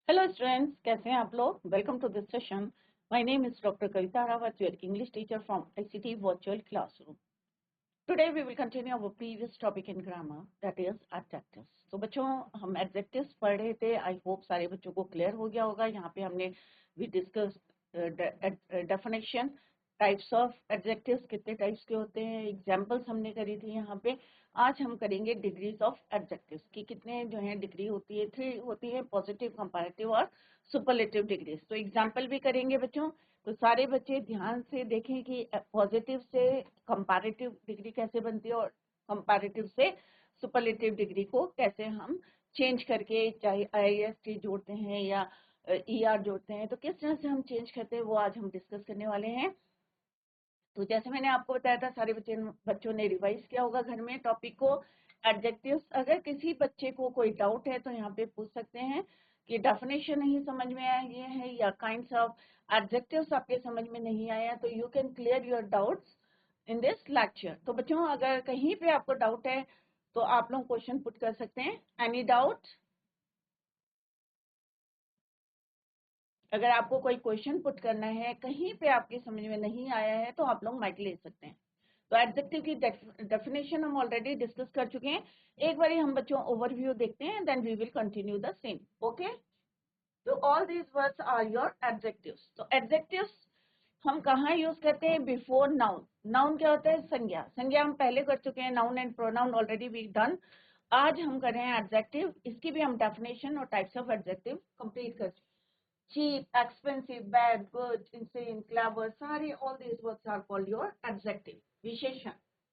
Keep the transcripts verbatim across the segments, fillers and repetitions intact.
Hello students, कैसे हैं आप लोग? Welcome to this session. My name is Doctor Kavita Rawat, your English teacher from I C T Virtual Classroom. Today we will continue our previous topic in grammar, that is adjectives. तो बच्चों हम adjectives पढ़ रहे थे. I hope सारे बच्चों को clear हो गया होगा. यहाँ पे हमने we discussed uh, de uh, definition, types of adjectives कितने types के होते हैं, examples हमने करी थी यहाँ पे. आज हम करेंगे डिग्रीज ऑफ एडजेक्टिव्स की कितने जो है डिग्री होती है, थ्री होती है, पॉजिटिव, कंपैरेटिव और सुपरलेटिव डिग्रीज. तो एग्जांपल भी करेंगे बच्चों. तो सारे बच्चे ध्यान से देखें कि पॉजिटिव से कंपैरेटिव डिग्री कैसे बनती है और कंपैरेटिव से सुपरलेटिव डिग्री को कैसे हम चेंज करके, चाहे आई एस टी जोड़ते हैं या ई आर जोड़ते हैं, तो किस तरह से हम चेंज करते हैं वो आज हम डिस्कस करने वाले हैं. तो जैसे मैंने आपको बताया था, सारे बच्चे बच्चों ने रिवाइज किया होगा घर में टॉपिक को. एडजेक्टिव्स, अगर किसी बच्चे को कोई डाउट है तो यहाँ पे पूछ सकते हैं कि डेफिनेशन नहीं समझ में आया ये है या काइंड्स ऑफ एडजेक्टिव्स आपके समझ में नहीं आया, तो you can clear your doubts in this lecture. तो बच्चों अगर कहीं पे आपको डाउट है तो आप लोग क्वेश्चन पुट कर सकते हैं. Any doubt? अगर आपको कोई क्वेश्चन पुट करना है, कहीं पे आपकी समझ में नहीं आया है, तो आप लोग माइक ले सकते हैं. तो एडजेक्टिव की डेफिनेशन हम ऑलरेडी डिस्कस कर चुके हैं. एक बार हम बच्चों ओवरव्यू देखते हैं, then we will continue the same. Okay, तो all these words are your adjectives. तो एडजेक्टिव्स हम कहाँ यूज करते हैं? Before noun. नाउन क्या होता है? संज्ञा. संज्ञा हम पहले कर चुके हैं, noun and pronoun already we done. आज हम कर रहे हैं एडजेक्टिव. इसकी भी हम डेफिनेशन और टाइप्स ऑफ एडजेक्टिव कंप्लीट कर चुके हैं. cheap, expensive, bad, good, insane, clever, सारे all these words are called your adjective, विशेषण.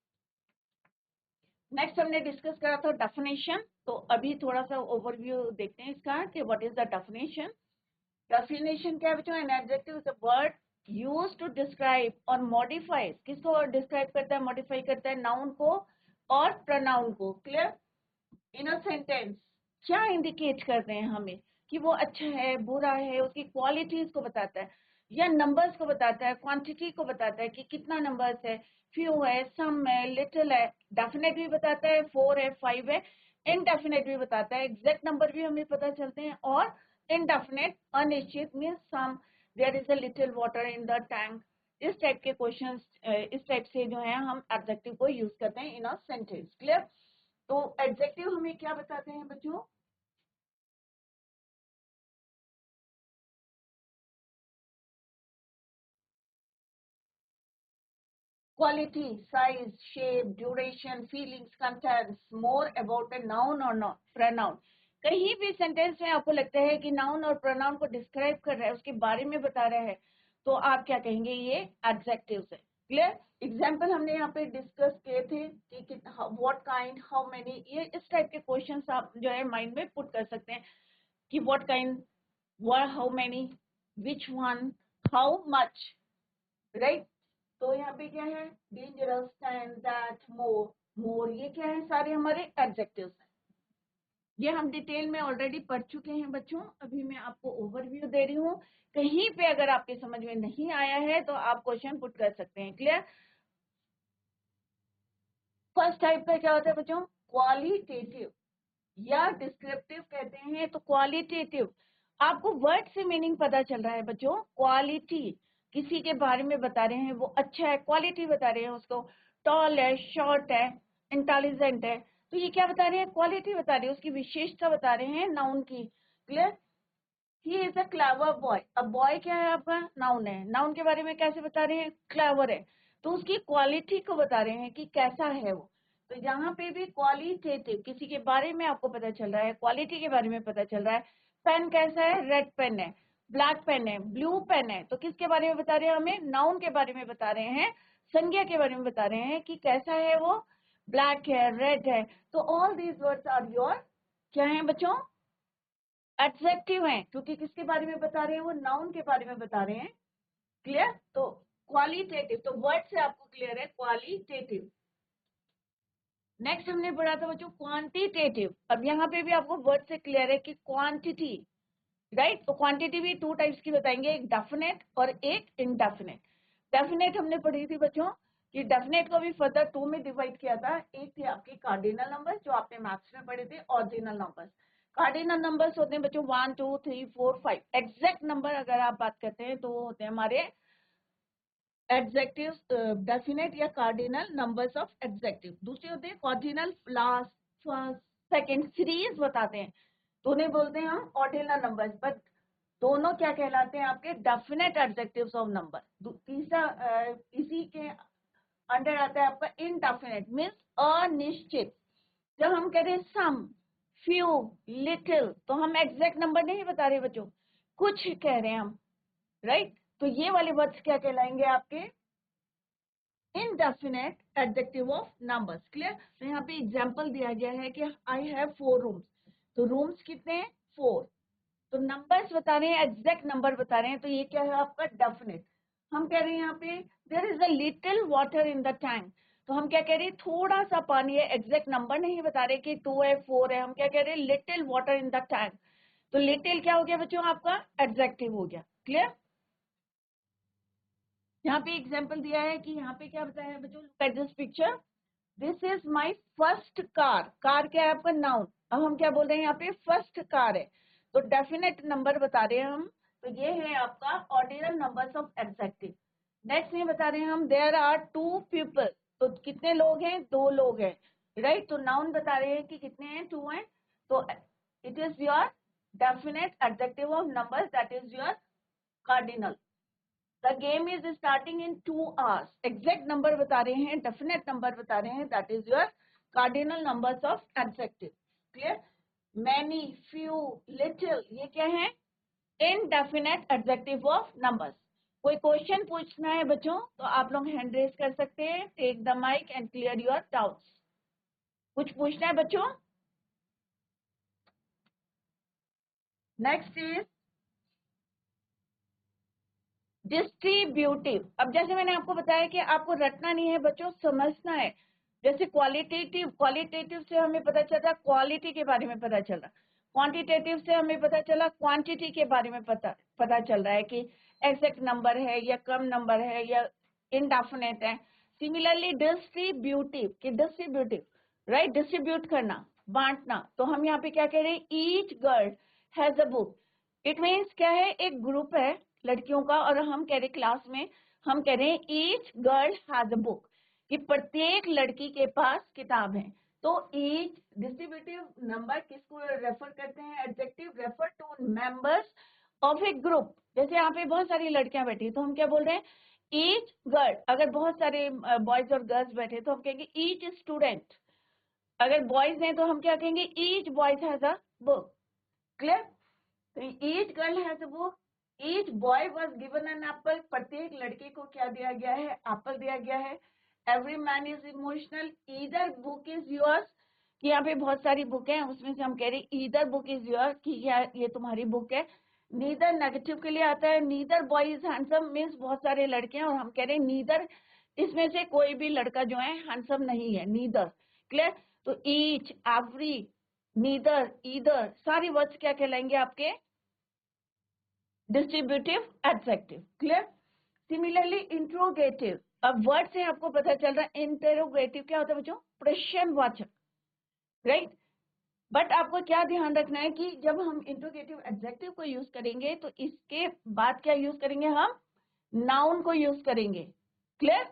नेक्स्ट हमने डिस्कस करा था डेफिनेशन. तो अभी थोड़ा सा ओवरव्यू देखते हैं इसका कि what is the definition. Definition क्या है बच्चों? An adjective is a word used to describe और मॉडिफाई. किसको डिस्क्राइब करता है, मॉडिफाई करता है? नाउन को और प्रोनाउन को. क्लियर? इन अ सेंटेंस क्या इंडिकेट करते हैं हमें कि वो अच्छा है, बुरा है, उसकी क्वालिटीज को बताता है, या नंबर्स को बताता है, क्वांटिटी को बताता है कि कितना नंबर्स है, फ्यू है, सम है, लिटिल है. डेफिनेट भी बताता है, फोर है, फाइव है. इनडेफिनेट भी बताता है, एग्जैक्ट नंबर भी हमें पता चलते हैं. और इनडेफिनेट, अनिश्चित, means some, there is a little water in the tank. इस टाइप के क्वेश्चन, इस टाइप से जो है हम एडजेक्टिव को यूज करते हैं इन अ सेंटेंस. क्लियर? तो एडजेक्टिव हमें क्या बताते हैं बच्चों? Quality, size, shape, duration, feelings, contents, more about a noun और प्रोनाउन. कहीं भी सेंटेंस में आपको लगता है कि नाउन और प्रोनाउन को डिस्क्राइब कर रहा है, उसके बारे में बता रहा है, तो आप क्या कहेंगे? ये एडजेक्टिव्स है. क्लियर? एग्जाम्पल हमने यहाँ पे डिस्कस किए थे कि व्हाट काइंड, हाउ मेनी, ये इस टाइप के क्वेश्चंस आप जो है माइंड में पुट कर सकते हैं कि what kind, how many, which one, how much. Right? तो यहाँ पे क्या है? Dangerous, than, that, more. More ये क्या है? सारे हमारे एडजेक्टिव्स हैं. ये हम डिटेल में ऑलरेडी पढ़ चुके हैं बच्चों. अभी मैं आपको ओवरव्यू दे रही हूँ. कहीं पे अगर आपके समझ में नहीं आया है तो आप क्वेश्चन पुट कर सकते हैं. क्लियर? फर्स्ट टाइप का क्या होता है बच्चों? क्वालिटेटिव या डिस्क्रिप्टिव कहते हैं. तो क्वालिटेटिव, आपको वर्ड से मीनिंग पता चल रहा है बच्चों. क्वालिटी, किसी के बारे में बता रहे हैं, वो अच्छा है, क्वालिटी बता रहे हैं उसको. टॉल है, शॉर्ट है, इंटेलिजेंट है, तो ये क्या बता रहे हैं? क्वालिटी बता रहे हैं, उसकी विशेषता बता रहे हैं नाउन की. Clear? He is a clever boy. अब बॉय क्या है आपका? नाउन है. नाउन के बारे में कैसे बता रहे हैं? क्लेवर है. तो उसकी क्वालिटी को बता रहे हैं कि कैसा है वो. तो यहाँ पे भी क्वालिटेटिव, किसी के बारे में आपको पता चल रहा है, क्वालिटी के बारे में पता चल रहा है. पेन कैसा है? रेड पेन है, ब्लैक पेन है, ब्लू पेन है. तो किसके बारे में बता रहे हैं? हमें नाउन के बारे में बता रहे हैं, संज्ञा के बारे में बता रहे हैं कि कैसा है वो. ब्लैक है, रेड है. तो all these words are your क्या है बच्चों? एडजेक्टिव हैं, क्योंकि किसके बारे में बता रहे हैं? वो नाउन के बारे में बता रहे हैं. क्लियर? तो क्वालिटेटिव, तो वर्ड से आपको क्लियर है क्वालिटेटिव. नेक्स्ट हमने पढ़ा था बच्चों क्वांटिटेटिव. अब यहाँ पे भी आपको वर्ड से क्लियर है कि क्वांटिटी. राइट? तो क्वांटिटी भी टू टाइप्स की बताएंगे, एक डेफिनेट और एक इनडेफिनेट. डेफिनेट हमने पढ़ी थी बच्चों कि डेफिनेट को भी फर्दर टू में डिवाइड किया था. एक थे आपके कार्डिनल नंबर जो आपने मैथ्स में पढ़े थे, ऑर्डिनल नंबर. कार्डिनल नंबर्स होते हैं बच्चों one two three four five. Exact number अगर आप बात करते हैं तो वो होते हैं हमारे एडजेक्टिव, डेफिनेट या कार्डिनल नंबर्स ऑफ एडजेक्टिव। दूसरे होते हैं ordinal, last, first, second, series बताते हैं तो उन्हें बोलते हैं हम ऑर्डिनल नंबर्स। बट दोनों क्या कहलाते हैं आपके डेफिनेट एडजेक्टिव्स ऑफ नंबर। तीसरा uh, इसी के अंडर आता है आपका इनडेफिनेट, मीन्स अनिश्चित। जब हम कह रहे हैं सम, फ्यू, लिटिल, तो हम एग्जैक्ट नंबर नहीं बता रहे बच्चों, कुछ कह रहे हैं हम, राइट। तो ये वाले वर्ड्स क्या कहलाएंगे आपके indefinite adjective of numbers. Clear. तो यहाँ पे एग्जांपल दिया गया है कि आई हैव फोर रूम्स, तो रूम्स कितने हैं, फोर। तो नंबर्स बता रहे हैं, एग्जैक्ट नंबर बता रहे हैं, तो ये क्या है आपका डेफिनेट। हम कह रहे हैं यहाँ पे there is a little water in the tank, तो हम क्या कह रहे हैं, थोड़ा सा पानी है, एग्जैक्ट नंबर नहीं बता रहे कि टू है, फोर है, हम क्या कह रहे हैं, little water in the tank. तो लिटिल क्या हो गया बच्चों आपका एडजेक्टिव हो गया। क्लियर। यहाँ पे एग्जाम्पल दिया है कि यहाँ पे क्या बताया है बच्चों, look at this picture, this is my first car. Car क्या है आपका नाउन, अब हम क्या बोल रहे हैं यहाँ पे फर्स्ट कार है, तो डेफिनेट नंबर बता रहे हैं हम, तो ये है आपका ordinal numbers of adjective. Next ये बता रहे हैं हम देयर आर टू पीपल, तो कितने लोग हैं, दो लोग हैं, राइट। तो नाउन बता रहे हैं कि कितने हैं, टू हैं, तो it is your definite adjective of numbers, that is your cardinal. The game is starting in two hours. Exact number बता रहे हैं, definite number बता रहे हैं, that is your cardinal numbers of adjective. Clear? Many, few, little, ये क्या है, indefinite adjective of numbers. कोई क्वेश्चन पूछना है बच्चों तो आप लोग हैंड रेज कर सकते हैं, take the mike and clear your doubts. कुछ पूछना है बच्चों? Next is distributive. अब जैसे मैंने आपको बताया कि आपको रटना नहीं है बच्चों, समझना है। जैसे क्वालिटेटिव, क्वालिटेटिव से हमें पता चला क्वालिटी के बारे में पता चल रहा, क्वांटिटेटिव से हमें पता चला क्वांटिटी के बारे में पता पता चल रहा है कि एग्जैक्ट नंबर है या कम नंबर है या इनडेफिनेट है। सिमिलरली डिस्ट्रीब्यूटिव कि डिस्ट्रीब्यूटिव, राइट, डिस्ट्रीब्यूट करना, बांटना, तो हम यहाँ पे क्या कह रहे हैं, each girl has a book. It means क्या है, एक ग्रुप है लड़कियों का और हम कह रहे क्लास में, हम कह रहे हैं each girl has a book, कि प्रत्येक लड़की के पास किताब है। तो ईच डिस्ट्रीब्यूटिव नंबर किसको रेफर करते हैं, adjective refer to members of a group. जैसे यहाँ पे बहुत सारी लड़कियां बैठी तो हम क्या बोल रहे हैं, ईच गर्ल। अगर बहुत सारे बॉयज और गर्ल्स बैठे तो हम कहेंगे ईच स्टूडेंट। अगर बॉयज हैं तो हम क्या कहेंगे, each boys has a book. Clear. तो each girl has a book, each boy was given an apple, प्रत्येक लड़के को क्या दिया गया है, एप्पल दिया गया है। Every man is emotional, either book is yours, कि यहाँ पे बहुत सारी बुक हैं उसमें से हम कह रहे हैं ईदर बुक इज योर्स, कि ये तुम्हारी बुक है। नीदर नेगेटिव के लिए आता है, neither boy is handsome, means बहुत सारे लड़के हैं और हम कह रहे हैं नीदर, इसमें से कोई भी लड़का जो है हैंडसम नहीं है, नीदर। क्लियर। तो ईच, एवरी, नीदर, ईदर, सारी वर्ड्स क्या कहलाएंगे आपके distributive adjective. Clear. Similarly interrogative, अब वर्ड से आपको पता चल रहा है इंटरोगेटिव क्या होता है बच्चों, प्रश्नवाचक, राइट। बट आपको क्या ध्यान रखना है कि जब हम इंट्रोगेटिव एडजेक्टिव को यूज करेंगे तो इसके बाद क्या यूज करेंगे, हम नाउन को यूज करेंगे। क्लियर।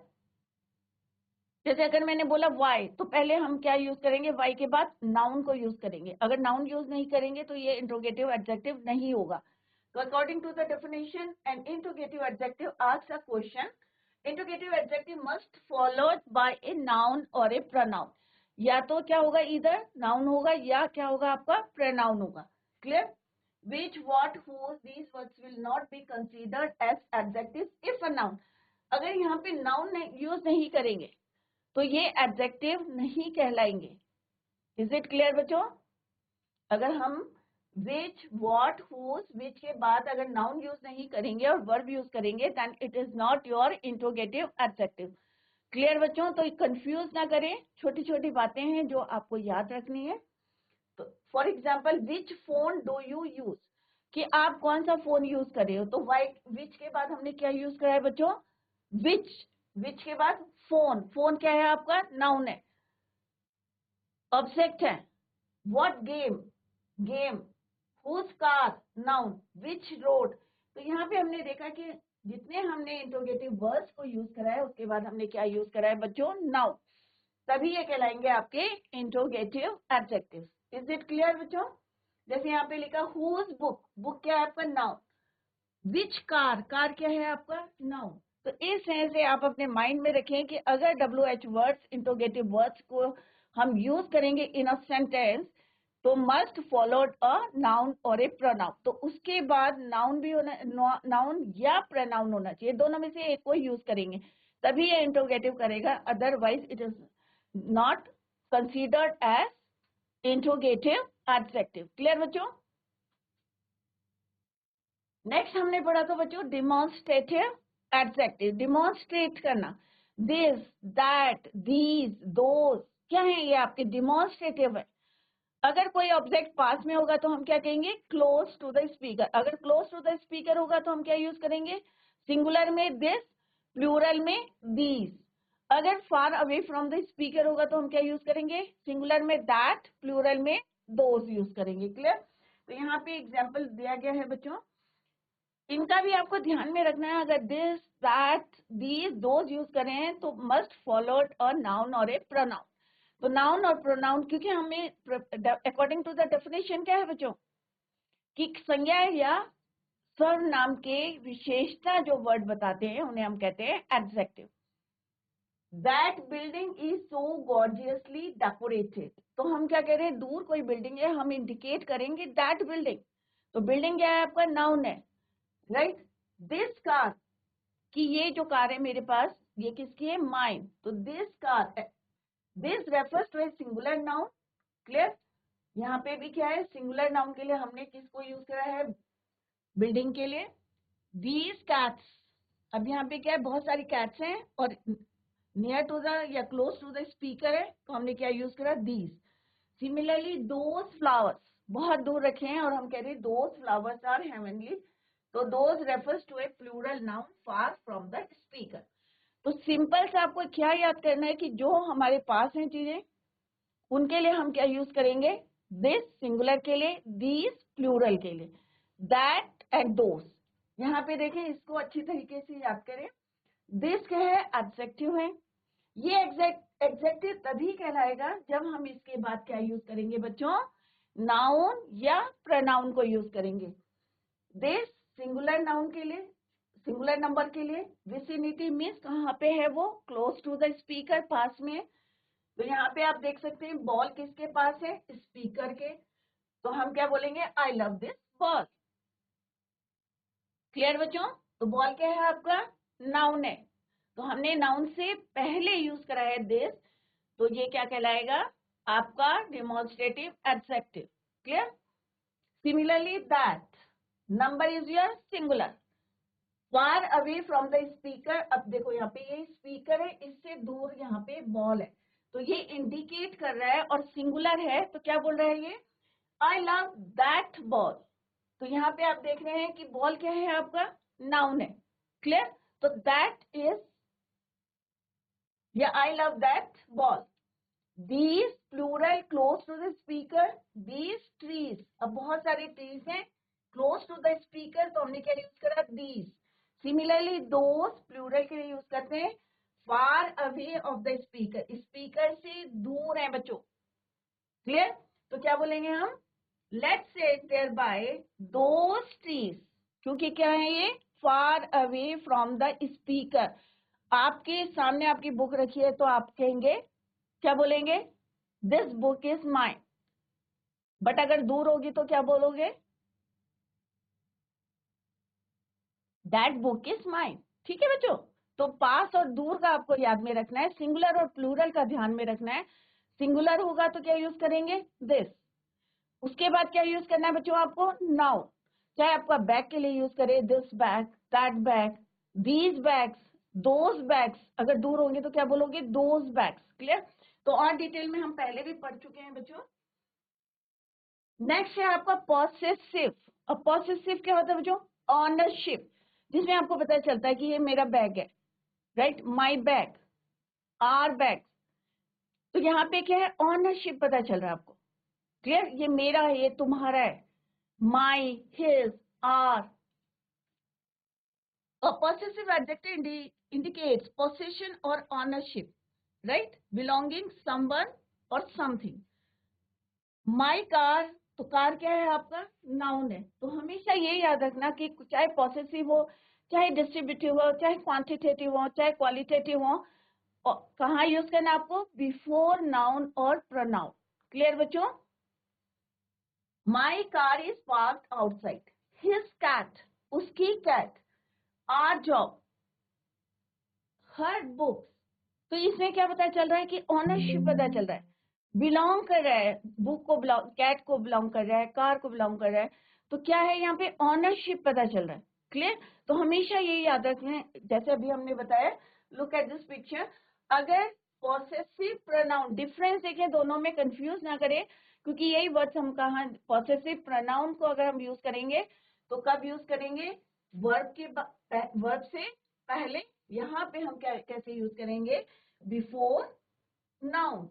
जैसे अगर मैंने बोला वाई, तो पहले हम क्या यूज करेंगे, वाई के बाद नाउन को यूज करेंगे। अगर नाउन यूज नहीं करेंगे तो ये इंट्रोगेटिव एडजेक्टिव नहीं होगा। So according to the definition, an interrogative adjective asks a question. Interrogative adjective must followed by a noun or a pronoun. या तो क्या होगा, इधर नाउन होगा या क्या होगा आपका pronoun होगा। Clear? Which, what, whose, these words will not be considered as adjectives if a noun. अगर यहाँ पे noun यूज नहीं करेंगे तो ये adjective नहीं कहलाएंगे। Is it clear बच्चों? अगर हम which, what, whose, which के बाद अगर नाउन यूज नहीं करेंगे और वर्ब यूज करेंगे then it is not your interrogative adjective. Clear बच्चों। तो कंफ्यूज ना करें, छोटी छोटी बातें हैं जो आपको याद रखनी है। तो for example which phone do you use, कि आप कौन सा फोन यूज कर रहे हो, तो वाइट which के बाद हमने क्या यूज करा है बच्चों, which, which के बाद फोन, फोन क्या है आपका नाउन है, ऑब्जेक्ट है। what game, game, whose car, noun, which road। तो यहाँ पे हमने देखा कि जितने हमने इंट्रोगेटिव वर्ड्स को यूज करा है उसके बाद हमने क्या यूज करा है बच्चों, नाउन, तभी ये कहलाएंगे आपके interrogative adjectives. Is it clear बच्चों? जैसे यहाँ पे लिखा whose बुक, बुक क्या है आपका, नाउन। विच कार, कार क्या है आपका, नाउन। तो इस तरह से आप अपने माइंड में रखें कि अगर W H words, interrogative words को हम यूज करेंगे इन अ सेंटेंस तो मस्ट फॉलोड अ नाउन और ए प्रोनाउन। तो उसके बाद नाउन भी होना, नाउन या प्रोनाउन होना चाहिए, दोनों में से एक को यूज करेंगे तभी ये इंट्रोगेटिव करेगा, otherwise it is not considered as interrogative adjective. Clear बच्चों? नेक्स्ट हमने पढ़ा था बच्चों डिमॉन्स्ट्रेटिव एडजेक्टिव, डिमॉन्स्ट्रेट करना, दिस, दैट, दीज, दोज, क्या है ये आपके डिमॉन्स्ट्रेटिव है। अगर कोई ऑब्जेक्ट पास में होगा तो हम क्या कहेंगे, क्लोज टू द स्पीकर। अगर क्लोज टू द स्पीकर होगा तो हम क्या यूज करेंगे, सिंगुलर में दिस, प्लूरल में दीज। अगर far away from the speaker होगा तो हम क्या यूज करेंगे, सिंगुलर में दैट, प्लूरल में दोज यूज करेंगे। क्लियर? तो यहाँ पे एग्जाम्पल दिया गया है बच्चों, इनका भी आपको ध्यान में रखना है। अगर this, that, these, those use करें तो मस्ट फॉलोड अ नाउन और ए प्रोनाउन। तो नाउन और प्रोनाउन, क्योंकि हमें अकॉर्डिंग टू द डेफिनेशन क्या है बच्चों, कि संज्ञा या सर्वनाम के विशेषता जो वर्ड बताते हैं उन्हें हम कहते हैं adjective. That building is so gorgeously decorated. तो हम क्या कह रहे हैं, दूर कोई बिल्डिंग है, हम इंडिकेट करेंगे दैट बिल्डिंग। तो बिल्डिंग क्या है आपका, नाउन है, राइट। दिस कार, कि ये जो कार है मेरे पास ये किसकी है, माइन। तो this car, this refers to a singular noun. Clear? यहाँ पे भी क्या है, सिंगुलर नाउन के लिए हमने किसको यूज करा है, बिल्डिंग के लिए। दीज कैट्स, अब यहाँ पे क्या है, बहुत सारी कैट्स हैं और नियर टू द या क्लोज टू द स्पीकर है तो हमने क्या यूज करा, दीज। सिमिलरली दोज फ्लावर्स, बहुत दूर रखे हैं और हम कह रहे हैं दोज फ्लावर्स आर हेवनली। तो those refers to a plural noun far from the speaker. तो सिंपल से आपको क्या याद करना है कि जो हमारे पास हैं चीजें उनके लिए हम क्या यूज करेंगे, दिस सिंगुलर के लिए, दीज प्लूरल के लिए, दैट एंड दोस। यहाँ पे देखें, इसको अच्छी तरीके से याद करें। दिस क्या है, एडजेक्टिव है। ये एग्जैक्ट एग्जेक्टिव तभी कहलाएगा जब हम इसके बाद क्या यूज करेंगे बच्चों, नाउन या प्रोनाउन को यूज करेंगे। दिस सिंगुलर नाउन के लिए, सिंगुलर नंबर के लिए, विसिनिटी मीन्स कहाँ पे है वो, क्लोज टू द स्पीकर, पास में। तो यहाँ पे आप देख सकते हैं बॉल किसके पास है, स्पीकर के। तो हम क्या बोलेंगे, I love this ball. Clear बच्चों? तो बॉल क्या है आपका, नाउन है। तो हमने नाउन से पहले यूज करा है दिस, तो ये क्या कहलाएगा आपका demonstrative adjective. Clear? Similarly that, number is your singular. Far away from the speaker, अब देखो यहाँ पे ये स्पीकर है, इससे दूर यहाँ पे बॉल है, तो ये इंडिकेट कर रहा है और सिंगुलर है तो क्या बोल रहा है ये, आई लव दैट बॉल। तो यहाँ पे आप देख रहे हैं कि बॉल क्या है आपका, नाउन है। क्लियर? तो दैट इज या I love that ball. These plural close to the speaker, these trees, अब बहुत सारे trees हैं close to the speaker तो हमने क्या यूज करा, these। Similarly those plural के लिए यूज करते हैं far away of the speaker, speaker से दूर है बच्चों। Clear? तो क्या बोलेंगे हम, let's say thereby those trees, क्योंकि क्या है ये, far away from the speaker। आपके सामने आपकी बुक रखी है तो आप कहेंगे, क्या बोलेंगे, this book is mine. But अगर दूर होगी तो क्या बोलोगे, दैट बुक इज माइन। ठीक है बच्चों? तो पास और दूर का आपको याद में रखना है, सिंगुलर और प्लूरल का ध्यान में रखना है। सिंगुलर होगा तो क्या यूज करेंगे, दिस। उसके बाद क्या यूज करना है बच्चों आपको, नाउ। चाहे आपका बैग के लिए यूज करे, this bag, that bag, these bags, those bags. अगर दूर होंगे तो क्या बोलोगे, दोज बैग्स। क्लियर? तो और डिटेल में हम पहले भी पढ़ चुके हैं बच्चों। नेक्स्ट है आपका पॉसेसिव। अब पॉसेसिव क्या होता है बच्चों, ऑनरशिप, जिसमें आपको पता चलता है कि ये मेरा बैग है, right, my bag, our bag. तो यहाँ पे क्या है, ऑनरशिप पता चल रहा है आपको। क्लियर? ये मेरा है, ये तुम्हारा है, my, his, our. A possessive adjective indi indicates possession or ownership, right? Belonging someone or something. My car, तो कार क्या है आपका? नाउन है। तो हमेशा ये याद रखना कि चाहे पॉसेसिव हो, चाहे डिस्ट्रीब्यूटिव हो, चाहे क्वांटिटेटिव हो, चाहे क्वालिटेटिव हो, कहाँ यूज करना आपको? बिफोर नाउन और प्रोनाउन। क्लियर बच्चों? My car is parked outside. His cat, उसकी cat, our job, her books. तो इसमें क्या पता चल रहा है कि ऑनरशिप पता चल रहा है, बिलोंग कर रहा है, बुक को बिलोंग, कैट को बिलोंग कर रहा है, कार को बिलोंग कर रहा है। तो क्या है यहाँ पे? ऑनरशिप पता चल रहा है। क्लियर? तो हमेशा ये याद रखना, जैसे अभी हमने बताया, लुक एट दिस पिक्चर। अगर पॉसेसिव प्रोनाउन, डिफरेंस देखें दोनों में, कंफ्यूज ना करें, क्योंकि यही वर्ड्स हम कहा, पॉसेसिव प्रोनाउन को अगर हम यूज करेंगे तो कब यूज करेंगे? वर्ब के वर्ब से पहले। यहाँ पे हम क्या कैसे यूज करेंगे? Before noun.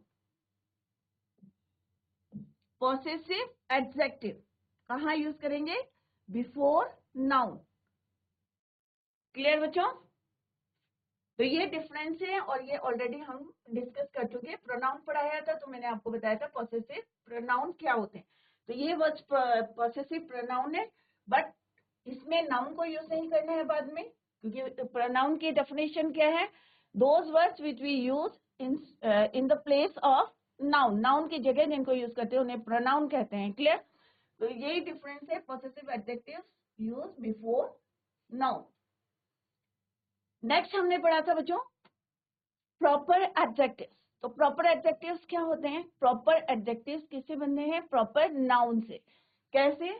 पॉसेसिव एडजेक्टिव कहाँ यूज करेंगे? Before noun. क्लियर बच्चों? तो ये डिफरेंस है और ये ऑलरेडी हम डिस्कस कर चुके हैं। प्रोनाउन पढ़ाया था तो मैंने आपको बताया था पॉसेसिव प्रोनाउन क्या होते हैं। तो ये वर्ड्स पॉसेसिव प्रोनाउन है, बट इसमें नाउन को यूज नहीं करना है बाद में, क्योंकि प्रोनाउन की डेफिनेशन क्या है? Those words which we use in in the place of noun, noun की जगह जिनको यूज करते हैं उन्हें प्रोनाउन कहते हैं। क्लियर? तो यही डिफरेंस है, possessive adjectives use before noun. Next हमने पढ़ा था बच्चों प्रॉपर एडजेक्टिव्स। तो प्रॉपर एडजेक्टिव्स क्या होते हैं? प्रॉपर एडजेक्टिव्स किससे बनते हैं? प्रॉपर नाउन से। कैसे?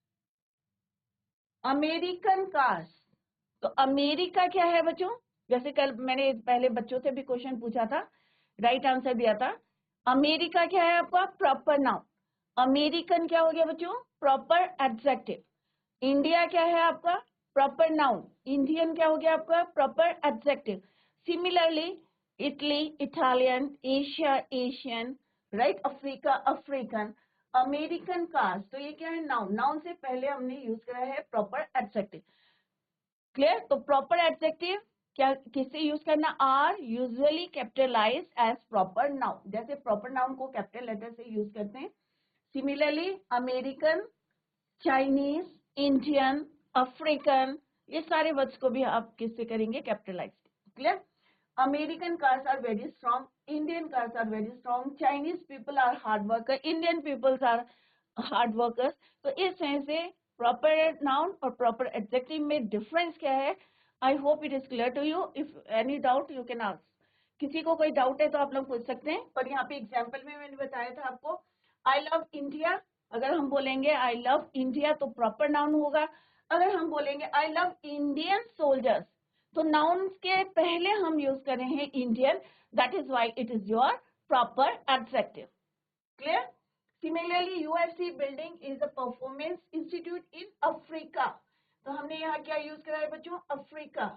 अमेरिकन कार्स, तो अमेरिका क्या है बच्चों? जैसे कल मैंने पहले बच्चों से भी क्वेश्चन पूछा था, राइट आंसर दिया था। अमेरिका क्या है आपका? Proper noun. अमेरिकन क्या हो गया बच्चों? Proper adjective. इंडिया क्या है आपका? Proper noun. इंडियन क्या हो गया आपका? Proper adjective. Similarly Italy, Italian, Asia, Asian, right? Africa, African. American cars, तो ये क्या है? नाउन। नाउन से पहले हमने यूज करा है प्रॉपर एडजेक्टिव। क्लियर? तो प्रॉपर एडजेक्टिव क्या किससे यूज करना? Are usually capitalize as proper noun. जैसे प्रॉपर नाउन को कैपिटल लेटर से यूज करते हैं, similarly American, Chinese, Indian, African, ये सारे वर्ड्स को भी आप किससे करेंगे? Capitalize. Clear? American cars are very strong, Indian cars are very strong, Chinese people are hard worker, Indian peoples are hard workers. तो इस तरह से प्रॉपर नाउन और प्रॉपर एडजेक्टिव में डिफरेंस क्या है? I hope it is clear to you. If any doubt you can ask. किसी को कोई डाउट है तो आप लोग पूछ सकते हैं, पर यहाँ पे एग्जाम्पल में मैंने बताया था आपको, आई लव इंडिया। अगर हम बोलेंगे आई लव इंडिया तो प्रॉपर नाउन होगा। अगर हम बोलेंगे आई लव इंडियन सोल्जर्स, तो नाउन के पहले हम यूज कर रहे हैं Indian, that is why it is your proper adjective. Clear? Similarly UFC building is a performance institute in Africa, तो हमने यहाँ क्या यूज करा है बच्चों? Africa.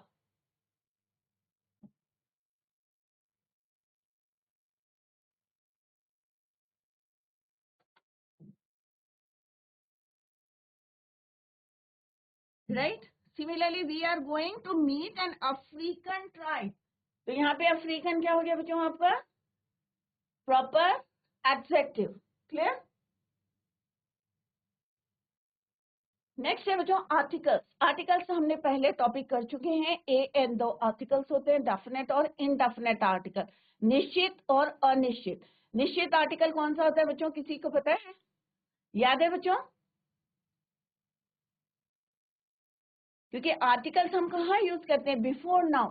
Right? Similarly we are going to meet an African tribe, तो यहाँ पे अफ्रीकन क्या हो गया बच्चों आपका? Proper adjective. क्लियर? नेक्स्ट है बच्चों आर्टिकल्स। आर्टिकल्स हमने पहले टॉपिक कर चुके हैं। ए एन दो आर्टिकल्स होते हैं, डेफिनेट और इनडेफिनेट आर्टिकल, निश्चित और अनिश्चित। निश्चित आर्टिकल कौन सा होता है बच्चों? किसी को पता है? याद है बच्चों? क्योंकि आर्टिकल्स हम कहाँ यूज करते हैं? Before noun.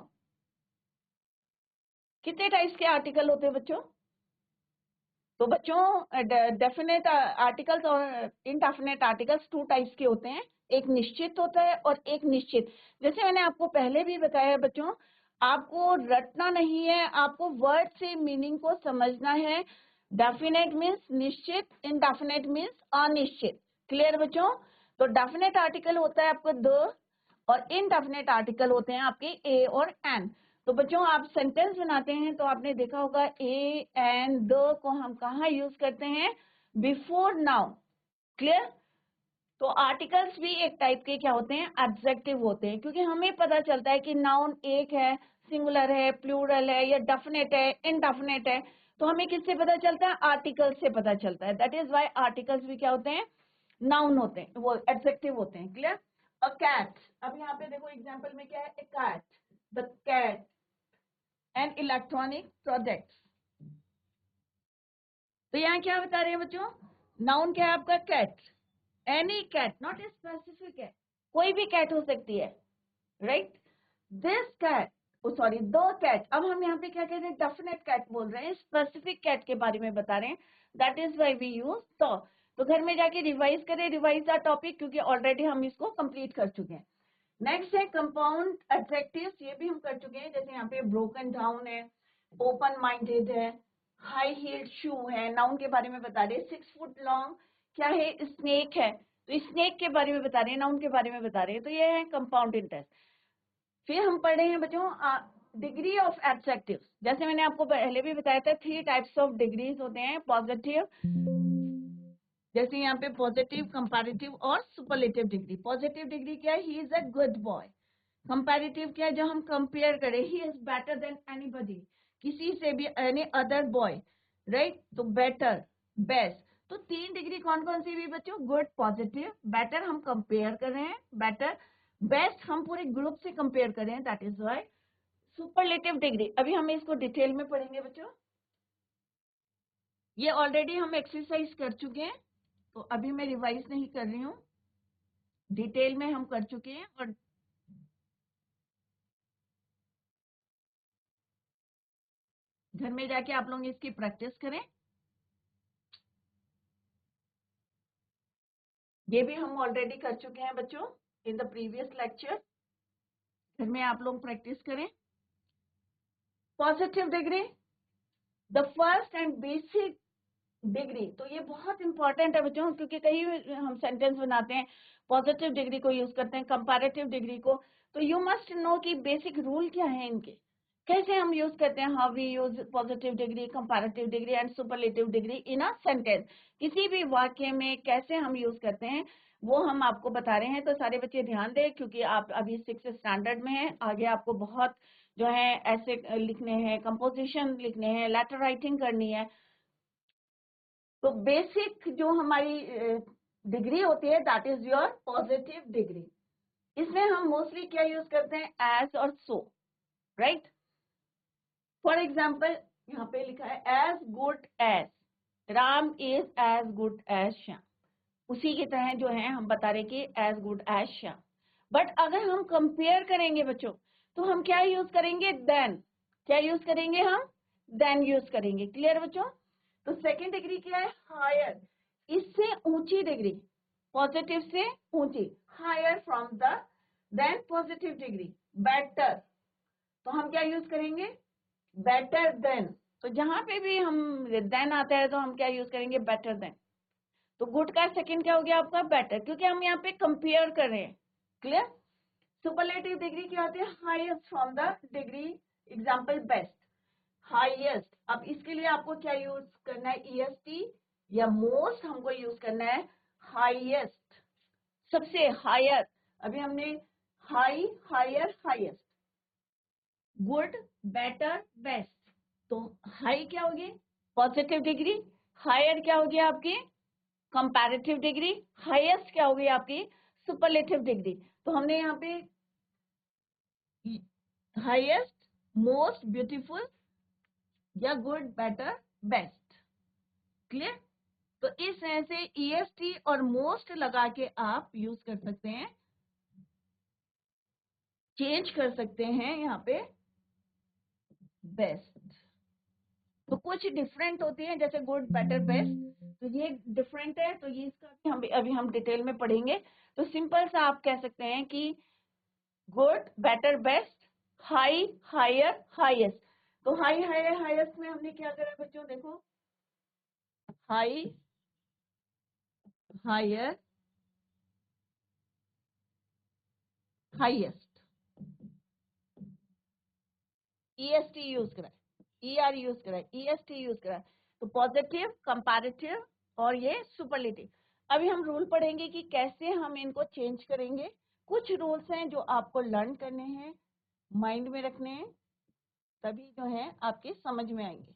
कितने टाइप्स के आर्टिकल होते हैं बच्चों? तो बच्चों डेफिनेट आर्टिकल्स और इनडेफिनेट आर्टिकल्स टू टाइप्स के होते हैं, एक निश्चित होता है और एक निश्चित। जैसे मैंने आपको पहले भी बताया बच्चों, आपको रटना नहीं है, आपको वर्ड से मीनिंग को समझना है। डेफिनेट मीन्स निश्चित, इनडेफिनेट मीन्स अनिश्चित। क्लियर बच्चों? तो डेफिनेट आर्टिकल होता है आपको द, और इनडेफिनेट आर्टिकल होते हैं आपके ए और एन। तो बच्चों आप सेंटेंस बनाते हैं तो आपने देखा होगा ए एंड द को हम कहाँ यूज करते हैं? Before noun. क्लियर? तो आर्टिकल्स भी एक टाइप के क्या होते हैं, एडजेक्टिव होते हैं, क्योंकि हमें पता चलता है कि नाउन एक है, सिंगुलर है, प्लूरल है, या डेफिनेट है, इनडेफिनेट है, तो हमें किससे पता चलता है, आर्टिकल से पता चलता है। दैट इज व्हाई आर्टिकल्स भी क्या होते हैं, नाउन होते हैं, वो एडजेक्टिव होते हैं। क्लियर? अ कैट, अब यहाँ पे देखो एग्जांपल में क्या है, a cat, the cat, an electronic products. तो यहाँ क्या बता रहे हैं बच्चों, नाउन क्या है आपका, cat, any cat, not specific cat, कोई भी कैट हो सकती है, right? This cat, oh sorry, दो कैट। अब हम यहाँ पे क्या कह रहे हैं, डेफिनेट कैट बोल रहे हैं, स्पेसिफिक कैट के बारे में बता रहे हैं। That is why we use तो। तो घर में जाके रिवाइज करें, रिवाइज द टॉपिक, क्योंकि ऑलरेडी हम इसको कंप्लीट कर चुके हैं। नेक्स्ट है कंपाउंड एडजेक्टिव्स, ये भी हम कर चुके हैं। जैसे यहाँ पे ब्रोकन डाउन है, ओपन माइंडेड है, हाई हील्ड शू है, नाउन के बारे में बता रहे हैं। सिक्स फुट लॉन्ग क्या है, स्नेक है, तो स्नेक के बारे में बता रहे हैं, नाउन के बारे में बता रहे हैं। तो ये है कंपाउंड इंटेंस। फिर हम पढ़ रहे हैं बच्चों डिग्री ऑफ एडजेक्टिव। जैसे मैंने आपको पहले भी बताया था, थ्री टाइप्स ऑफ डिग्रीज होते हैं, पॉजिटिव, जैसे यहाँ पे पॉजिटिव, कंपैरेटिव और सुपरलेटिव डिग्री। पॉजिटिव डिग्री क्या है, he is a good boy. Comparative क्या है, जो हम कंपेयर करें, he is better than anybody, किसी से भी, एनी अदर बॉय, राइट? तो बेटर, बेस्ट। तो तीन डिग्री कौन कौन सी भी बच्चों, गुड, पॉजिटिव, बेटर हम कंपेयर कर रहे हैं, बेटर, बेस्ट हम पूरे ग्रुप से कंपेयर कर रहे हैं, that is why superlative degree. अभी हम इसको डिटेल में पढ़ेंगे बच्चों, ये ऑलरेडी हम एक्सरसाइज कर चुके हैं, तो अभी मैं रिवाइज नहीं कर रही हूँ, डिटेल में हम कर चुके हैं। और घर में जाके आप लोग इसकी प्रैक्टिस करें, ये भी हम ऑलरेडी कर चुके हैं बच्चों इन द प्रीवियस लेक्चर। घर में आप लोग प्रैक्टिस करें। Positive degree, the first and basic degree, तो ये बहुत इंपॉर्टेंट है बच्चों, क्योंकि कई हम सेंटेंस बनाते हैं, पॉजिटिव डिग्री को यूज करते हैं, कंपैरेटिव डिग्री को। तो यू मस्ट नो कि बेसिक रूल क्या है इनके, कैसे हम यूज करते हैं, how we use positive degree, comparative degree and superlative degree in a sentence. किसी भी वाक्य में कैसे हम यूज करते हैं वो हम आपको बता रहे हैं। तो सारे बच्चे ध्यान दें, क्योंकि आप अभी सिक्स स्टैंडर्ड में हैं, आगे आपको बहुत जो है ऐसे लिखने हैं, कंपोजिशन लिखने हैं, लेटर राइटिंग करनी है। तो बेसिक जो हमारी डिग्री होती है, that is your positive degree. इसमें हम मोस्टली क्या यूज करते हैं, एज और सो, राइट? फॉर एग्जाम्पल यहाँ पे लिखा है as good as, Ram is as good as Shyam, उसी की तरह जो है हम बता रहे कि as good as Shyam. But अगर हम कंपेयर करेंगे बच्चों, तो हम क्या यूज करेंगे, देन, क्या यूज करेंगे हम, देन यूज करेंगे। क्लियर बच्चों? तो सेकेंड डिग्री क्या है, हायर, इससे ऊंची डिग्री, पॉजिटिव से ऊंची, higher from the, than positive degree, better, तो हम क्या यूज करेंगे, बेटर देन। तो जहां पे भी हम देन आता है तो हम क्या यूज करेंगे, बेटर देन। तो गुड का सेकंड क्या हो गया आपका, बेटर, क्योंकि हम यहाँ पे कंपेयर कर रहे हैं। क्लियर? सुपरलेटिव डिग्री क्या होती है, highest from the degree, example best, highest. अब इसके लिए आपको क्या यूज करना है, ईएसटी या मोस्ट हमको यूज करना है, हाईएस्ट, सबसे हायर। अभी हमने high, higher, highest, good, better, best. तो हाई क्या होगी, पॉजिटिव डिग्री, हायर क्या होगी आपकी, कंपैरेटिव डिग्री, हाईएस्ट क्या होगी आपकी, सुपरलेटिव डिग्री। तो हमने यहाँ पे हाईएस्ट, मोस्ट, ब्यूटीफुल या गुड, बेटर, बेस्ट। क्लियर? तो इस तरह से ईएसटी और मोस्ट लगा के आप यूज कर सकते हैं, चेंज कर सकते हैं यहाँ पे बेस्ट। तो कुछ डिफरेंट होती है, जैसे गुड, बेटर, बेस्ट, तो ये डिफरेंट है, तो ये इसका भी हम अभी हम डिटेल में पढ़ेंगे। तो सिंपल सा आप कह सकते हैं कि good, better, best, high, higher, highest. तो हाई, हायर, हाईएस्ट में हमने क्या करा बच्चों, देखो, high, higher, highest, EST use करा, ईआर यूज करा, ईएसटी यूज करा। तो पॉजिटिव, कंपैरेटिव और ये सुपरलेटिव। अभी हम रूल पढ़ेंगे कि कैसे हम इनको चेंज करेंगे। कुछ रूल्स हैं जो आपको लर्न करने हैं, माइंड में रखने हैं, तभी जो है आपके समझ में आएंगे।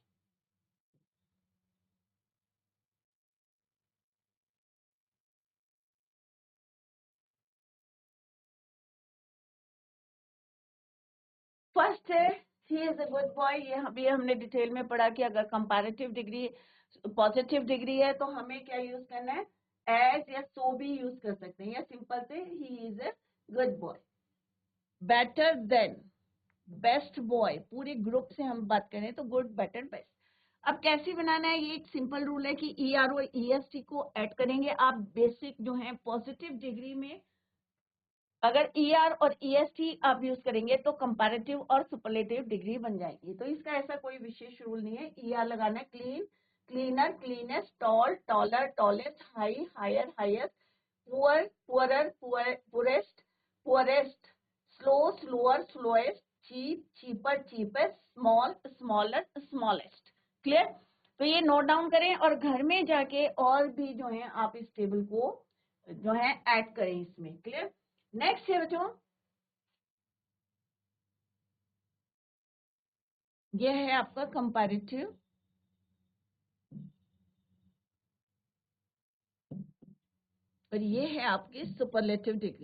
फर्स्ट है he is a good boy. ये अभी हमने डिटेल में पढ़ा कि अगर कंपैरेटिव डिग्री पॉजिटिव डिग्री है तो हमें क्या यूज करना है, एज या सो भी यूज कर सकते हैं, या सिंपल से he is a good boy. Better than, best boy, पूरे ग्रुप से हम बात करें तो गुड, बेटर, बेस्ट। अब कैसे बनाना है, ये एक सिंपल रूल है कि E R or E S T को ऐड करेंगे आप। बेसिक जो है पॉजिटिव डिग्री में अगर ई आर और ई एस टी आप यूज करेंगे तो कंपैरेटिव और सुपरलेटिव डिग्री बन जाएगी। तो इसका ऐसा कोई विशेष रूल नहीं है। ई आर लगाना है, clean, cleaner, cleanest, tall, taller, tallest, high, higher, highest, poor, poorer, poorest, poorest, slow, slower, slowest, cheap, cheaper, cheapest, small, smaller, smallest. Clear? तो ये नोट डाउन करें और घर में जाके और भी जो है आप इस टेबल को जो है ऐड करें इसमें। क्लियर? नेक्स्ट है बच्चों, ये है आपका कंपैरेटिव और ये है आपकी सुपरलेटिव डिग्री।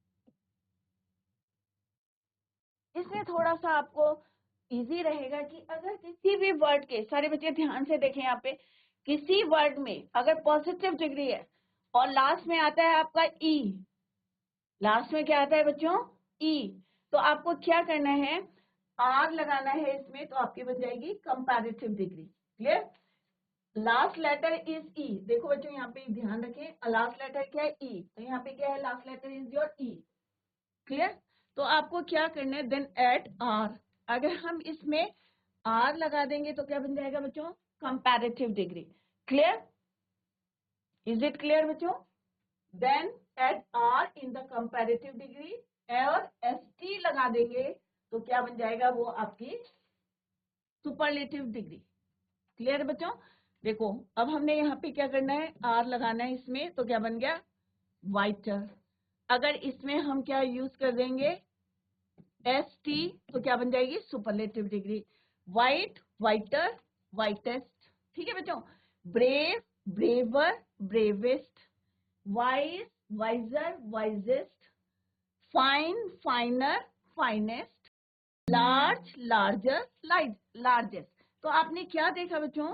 इसमें थोड़ा सा आपको इजी रहेगा कि अगर किसी भी वर्ड के, सारे बच्चे ध्यान से देखें यहाँ पे, किसी वर्ड में अगर पॉजिटिव डिग्री है और लास्ट में आता है आपका ई, लास्ट में क्या आता है बच्चों, ई, तो आपको क्या करना है, आर लगाना है इसमें, तो आपकी बन जाएगी comparative degree. Clear? Last letter is E. देखो बच्चों यहाँ पे ध्यान रखें, लास्ट लेटर क्या है, ई, तो यहाँ पे क्या है, last letter is your E. Clear? तो आपको क्या करना है, देन एड आर। अगर हम इसमें आर लगा देंगे तो क्या बन जाएगा बच्चों, comparative degree. Clear? Is it clear बच्चों? Then add R in the comparative degree और एस टी लगा देंगे तो क्या बन जाएगा, वो आपकी सुपरलेटिव डिग्री। क्लियर बच्चों? देखो अब हमने यहाँ पे क्या करना है, आर लगाना है इसमें, तो क्या बन गया, वाइटर। अगर इसमें हम क्या यूज कर देंगे, एस टी, तो क्या बन जाएगी, superlative degree. White, whiter, whitest. ठीक है बच्चों? Brave, braver, bravest. Wise, wiser, wisest. Fine, finer, finest. Large, larger, largest. तो आपने क्या देखा बच्चों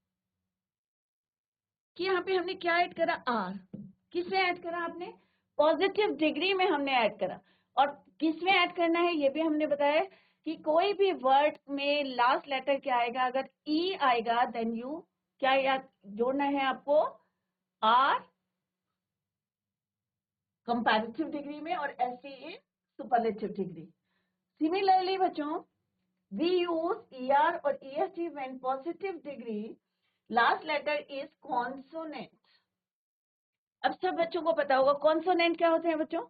कि यहाँ पे हमने क्या ऐड करा, आर। किसमें ऐड करा आपने, पॉजिटिव डिग्री में हमने ऐड करा। और किसमें ऐड करना है ये भी हमने बताया कि कोई भी वर्ड में लास्ट लेटर क्या आएगा, अगर ई आएगा देन यू क्या याद जोड़ना है आपको, आर कंपैरेटिव डिग्री में और S T in superlative degree. Similarly बच्चों, we use er और est when positive degree last letter is consonant। अब सब बच्चों को पता होगा कॉन्सोनेंट क्या होते हैं बच्चों,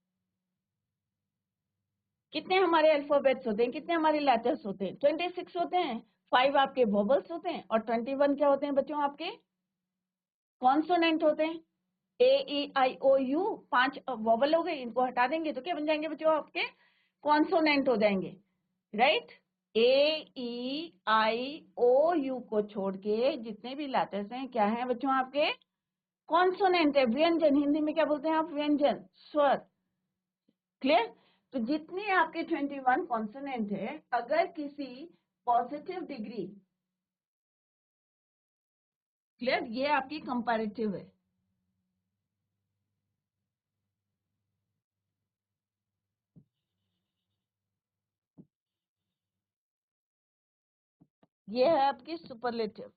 कितने हमारे अल्फाबेट्स होते हैं, कितने हमारे लेटर्स होते हैं, ट्वेंटी सिक्स होते हैं। फाइव आपके वोवल्स होते हैं और ट्वेंटी वन क्या होते हैं बच्चों, आपके कॉन्सोनेंट होते हैं। ए ई आई ओ यू, पांच वोवल हो गए, इनको हटा देंगे तो क्या बन जाएंगे बच्चों, आपके कॉन्सोनेंट हो जाएंगे। Right? A E I O you को छोड़ के जितने भी लेटर्स हैं क्या हैं बच्चों, आपके कॉन्सोनेंट है, व्यंजन। हिंदी में क्या बोलते हैं आप, व्यंजन, स्वर। क्लियर? तो जितने आपके ट्वेंटी वन कॉन्सोनेंट है, अगर किसी पॉजिटिव डिग्री, क्लियर, ये आपकी कंपैरेटिव है। ये है आपकी सुपरलेटिव।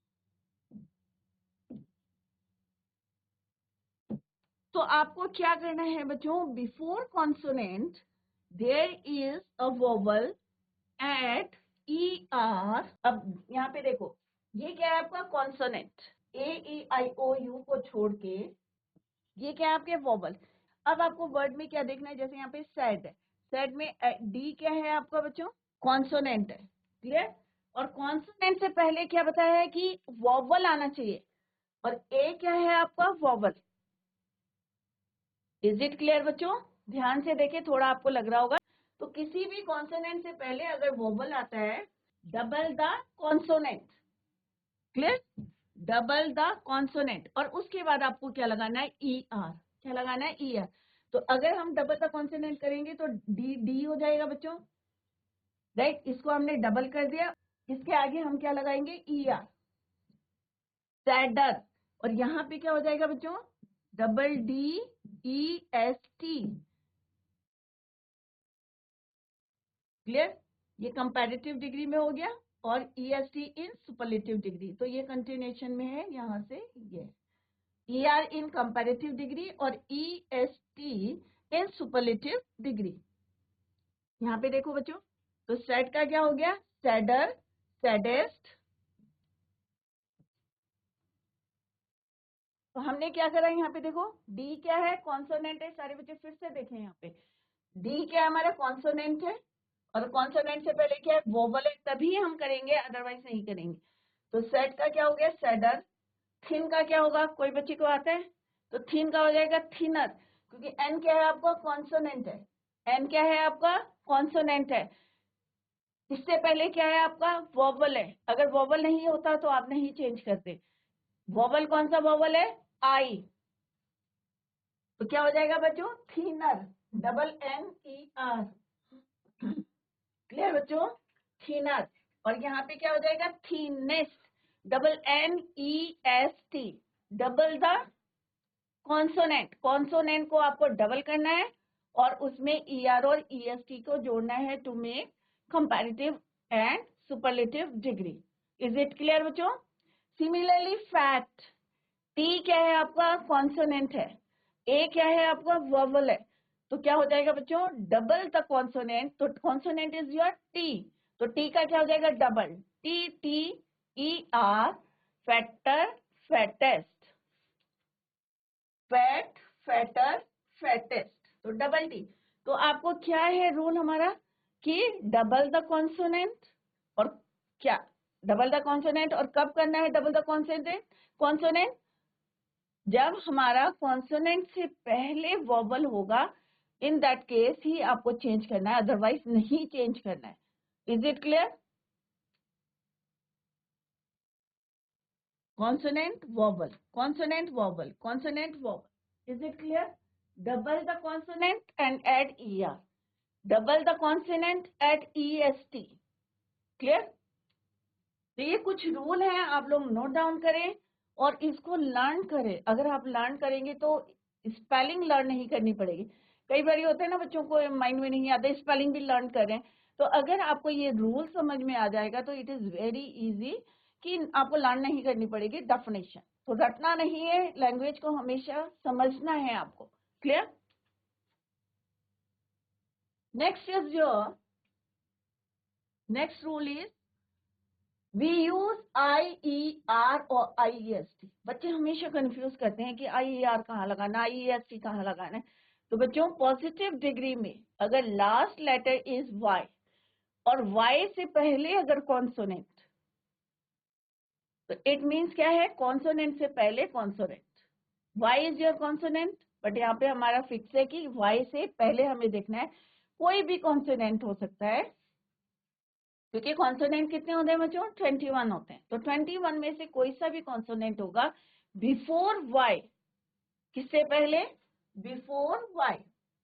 तो आपको क्या करना है बच्चों, before consonant there is a vowel at E R. अब यहाँ पे देखो, ये क्या है आपका consonant, A E I O you को छोड़ के ये क्या है आपके वोवल। अब आपको वर्ड में क्या देखना है, जैसे यहाँ पे सैड है, सैड में डी क्या है आपका बच्चों, कॉन्सोनेंट है। क्लियर? और कॉन्सोनेंट से पहले क्या बताया है कि वोवल आना चाहिए। और ए क्या है आपका वॉवल। इज इट क्लियर बच्चों? ध्यान से देखिए, थोड़ा आपको लग रहा होगा। तो किसी भी कॉन्सोनेंट से पहले अगर वोवल आता है, double the consonant. Clear? Double the consonant, और उसके बाद आपको क्या लगाना है? E R. क्या लगाना है? E R. तो अगर हम डबल द कॉन्सोनेंट करेंगे तो डी डी हो जाएगा बच्चों, राइट? इसको हमने डबल कर दिया, इसके आगे हम क्या लगाएंगे? E R, sadder. और यहाँ पे क्या हो जाएगा बच्चों? Double D E S T. Clear? ये कंपैरेटिव डिग्री में हो गया, और E S T in superlative degree. तो ये कंटिन्यूएशन में है यहाँ से ये। E R in comparative degree और E S T in superlative degree. यहाँ पे देखो बच्चों, तो सेट का क्या हो गया? Sadder, saddest. तो हमने क्या करा यहाँ पे देखो, डी क्या है? कॉन्सोनेंट है। सारे बच्चे फिर से देखें यहाँ पे, डी क्या है? हमारा कॉन्सोनेंट है, और कॉन्सोनेंट से पहले क्या है? वोवल है, तभी हम करेंगे, अदरवाइज नहीं करेंगे। तो सेट का क्या हो गया? सेडर। थिन का क्या होगा? कोई बच्चे को आता है? तो थिन का हो जाएगा थिनर, क्योंकि एन क्या है आपका? कॉन्सोनेंट है। एन क्या है आपका? कॉन्सोनेंट है। इससे पहले क्या है आपका? वोवल है। अगर वोवल नहीं होता तो आप नहीं चेंज करते। वोवल कौन सा वोवल है? आई। तो क्या हो जाएगा बच्चों? Thinner, double N E R. Clear बच्चों? थीनर। और यहाँ पे क्या हो जाएगा? Thinnest, double N E S T. Double the consonant. Consonant को आपको डबल करना है, और उसमें ई आर और ई एस टी को जोड़ना है to make comparative and superlative degree. Is it clear बच्चों? सिमिलरली फैट, टी क्या है आपका? कॉन्सोनेंट है। ए क्या है आपका? वर्बल है। तो क्या हो जाएगा बच्चों? Double the consonant. तो कॉन्सोनेंट इज योर टी, तो टी का क्या हो जाएगा? Double. T T E R, fatter, fattest. Fat, fatter, fattest. तो डबल टी। तो आपको क्या है रूल हमारा? कि डबल द कॉन्सोनेंट, और क्या? Double the consonant. और कब करना है डबल द कॉन्सोनेंट? कॉन्सोनेंट जब हमारा कॉन्सोनेंट से पहले वॉवल होगा, इन दैट केस ही आपको चेंज करना है, अदरवाइज नहीं चेंज करना है। Is it clear? Consonant vowel, consonant vowel, consonant vowel. Is it clear? Double the consonant and add E R, double the consonant add E S T. Clear? तो ये कुछ rule हैं, आप लोग नोट डाउन करें और इसको लर्न करें। अगर आप लर्न करेंगे तो स्पेलिंग लर्न नहीं करनी पड़ेगी। कई बार होता है ना, बच्चों को माइंड में नहीं आता, स्पेलिंग भी लर्न करें। तो अगर आपको ये रूल समझ में आ जाएगा तो इट इज वेरी इजी, कि आपको लर्न नहीं करनी पड़ेगी डेफिनेशन। तो रटना नहीं है, लैंग्वेज को हमेशा समझना है आपको। Clear? Next is your, next rule is we use I E R और आई ई एस टी। बच्चे हमेशा कंफ्यूज करते हैं कि आई ई आर कहाँ लगाना, आई ई एस टी कहाँ लगाना है। तो बच्चों, पॉजिटिव डिग्री में अगर लास्ट लेटर इज वाई, और वाई से पहले अगर कॉन्सोनेंट, तो इट मीन्स क्या है? कॉन्सोनेंट से पहले consonant. Y is your consonant, but यहाँ पे हमारा फिक्स है कि वाई से पहले हमें देखना है। कोई भी कॉन्सोनेंट हो सकता है, क्योंकि कॉन्सोनेंट कितने होते हैं बच्चों? ट्वेंटी वन होते हैं। तो ट्वेंटी वन में से कोई सा भी कॉन्सोनेंट होगा बिफोर वाई। किससे पहले? Before Y.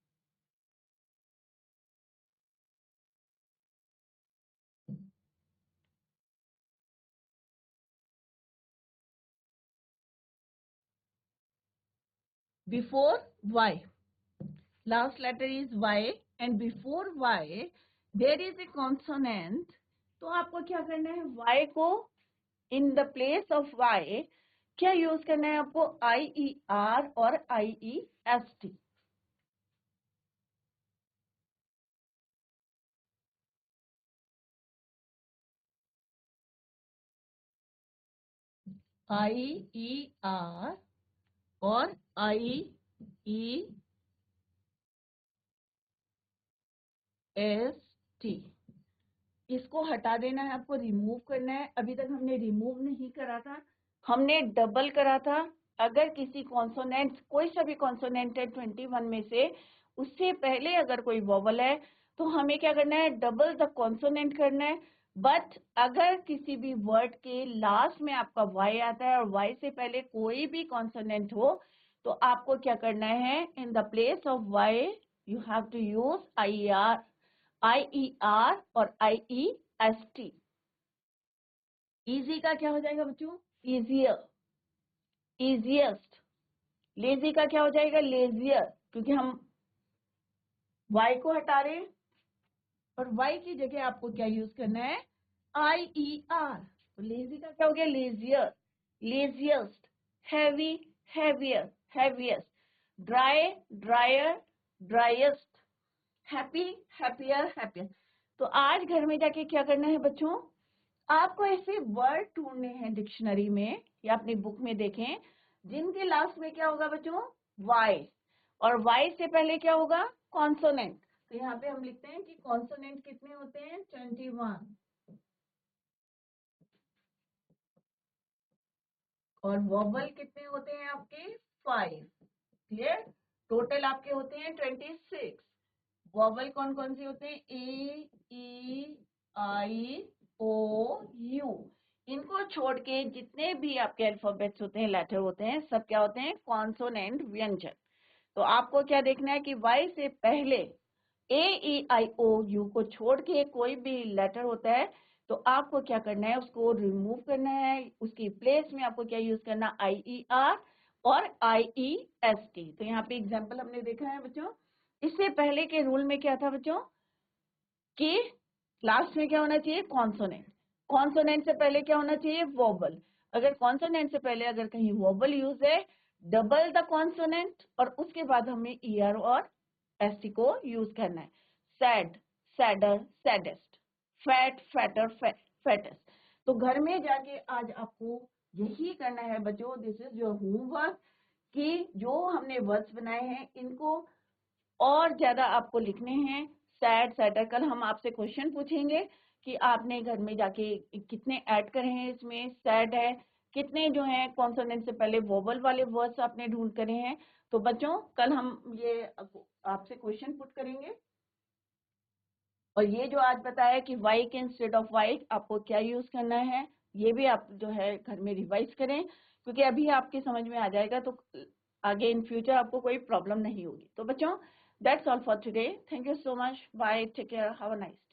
Before Y, last letter is Y, and before Y there is a consonant. तो आपको क्या करना है? वाई को in the place of Y क्या यूज करना है आपको? आई ई आर और I E S T. I E R और आई ई एस टी। इसको हटा देना है आपको, रिमूव करना है। अभी तक हमने रिमूव नहीं करा था, हमने डबल करा था। अगर किसी कॉन्सोनेंट, कोई सा भी कॉन्सोनेंट है ट्वेंटी वन में से, उससे पहले अगर कोई वोवल है तो हमें क्या करना है, डबल द कॉन्सोनेंट करना है। बट अगर किसी भी वर्ड के लास्ट में आपका वाई आता है और वाई से पहले कोई भी कॉन्सोनेंट हो, तो आपको क्या करना है, in the place of Y you have to use I R, I E R और I E S T. Easy का क्या हो जाएगा बच्चों, इजियर, इजिएस्ट। लेजी का क्या हो जाएगा, लेजियर, क्योंकि हम वाई को हटा रहे हैं और वाई की जगह आपको क्या यूज करना है, आई ई आर। तो लेजी का क्या हो गया, lazier, laziest, heavy, heavier, heaviest, dry, drier, driest, happy, happier, happier. तो आज घर में जाके क्या करना है बच्चों, आपको ऐसे वर्ड ढूंढने हैं डिक्शनरी में या अपनी बुक में देखें जिनके लास्ट में क्या होगा बच्चों, वाई, और वाई से पहले क्या होगा, कॉन्सोनेंट। तो यहाँ पे हम लिखते हैं कि कॉन्सोनेंट कितने होते हैं, ट्वेंटी वन, और वोवल कितने होते हैं आपके, फाइव। क्लियर, टोटल आपके होते हैं ट्वेंटी सिक्स। वोवल कौन कौन से होते हैं, ए, ई, आई, ओ, यू। इनको छोड़ के जितने भी आपके अल्फाबेट्स होते हैं, लेटर होते हैं, सब क्या होते हैं, कॉन्सोनेंट व्यंजन। तो आपको क्या देखना है कि वाई से पहले ए, ई, आई, ओ, यू को छोड़ के कोई भी लेटर होता है तो आपको क्या करना है, उसको रिमूव करना है। उसकी प्लेस में आपको क्या यूज करना, आई ई आर और आई ई एस टी। तो यहाँ पे एग्जाम्पल हमने देखा है बच्चों। इससे पहले के रूल में क्या था बच्चों, कि लास्ट में क्या होना चाहिए, कॉन्सोनेंट। कॉन्सोनेंट से पहले क्या होना चाहिए, वोबल। अगर कॉन्सोनेंट से पहले अगर कहीं वोबल यूज है, डबल द कॉन्सोनेंट और उसके बाद हमें ई आर और एस टी को यूज करना है। Sad, sadder, saddest, fat, fatter, fattest. तो घर में जाके आज आपको यही करना है बच्चों, दिस इज योर होमवर्क, कि जो हमने वर्ड्स बनाए हैं इनको और ज्यादा आपको लिखने हैं। सैड, सैडर, कल हम आपसे क्वेश्चन पूछेंगे कि आपने घर में जाके कितने ऐड करे हैं, इसमें सैड है, कितने जो हैं कॉन्सोनेंट से पहले वोवल वाले वर्ड्स आपने ढूंढ करे हैं। तो बच्चों कल हम ये आपसे क्वेश्चन पुट करेंगे, और ये जो आज बताया कि वाई के इंस्टेड ऑफ वाई आपको क्या यूज करना है, ये भी आप जो है घर में रिवाइज करें, क्योंकि अभी आपके समझ में आ जाएगा तो आगे इन फ्यूचर आपको कोई प्रॉब्लम नहीं होगी। तो बच्चों that's all for today, thank you so much, bye, take care, have a nice